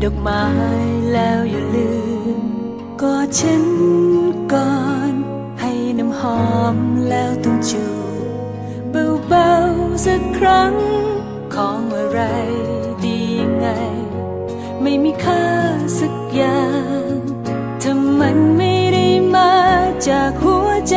ดอกไม้แล้วอย่าลืมกอดฉันก่อนให้น้ำหอมแล้วต้องจูบเบาๆสักครั้งของอะไรดียังไงไม่มีค่าสักอย่างถ้ามันไม่ได้มาจากหัวใจ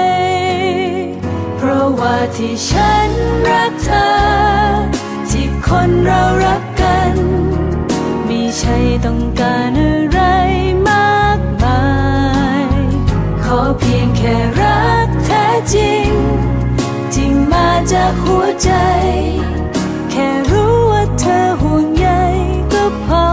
เพราะว่าที่ฉันรักเธอที่คนเรารักกันไม่ใช่ต้องการอะไรมากมายขอเพียงแค่รักแท้จริงที่มาจากหัวใจแค่รู้ว่าเธอห่วงใยก็พอ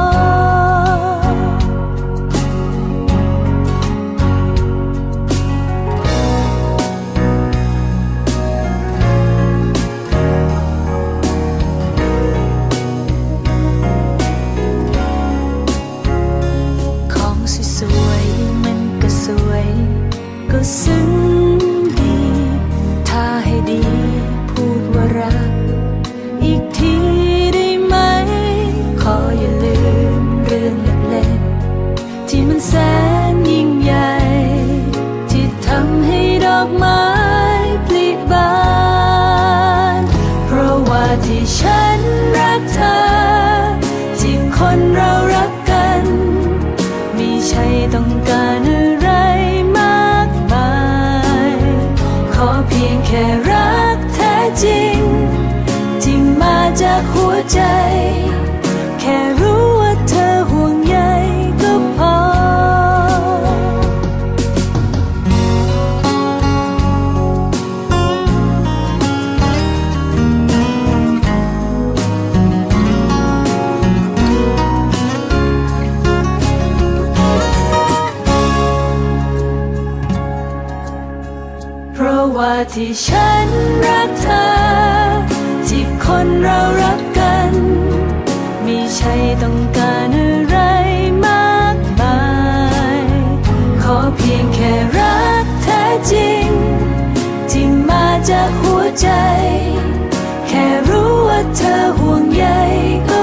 ก็ซึ้งดีถ้าให้ดีพูดว่ารักอีกทีได้ไหมขออย่าลืมเรื่องเล็กๆที่มันแสนยิ่งใหญ่ที่ทำให้ดอกไม้ผลิบานเพราะว่าที่ฉันรักเธอที่คนเรารักกันไม่ใช่ต้องการอะไรเพียงแค่รักแท้จริงที่มาจากหัวใจแค่รู้ว่าเธอห่วงใยก็พอเพราะว่าที่ฉันรักเธอที่คนเรารักกันไม่ใช่ต้องการอะไรมากมายขอเพียงแค่รักแท้จริงที่มาจากหัวใจแค่รู้ว่าเธอห่วงใยก็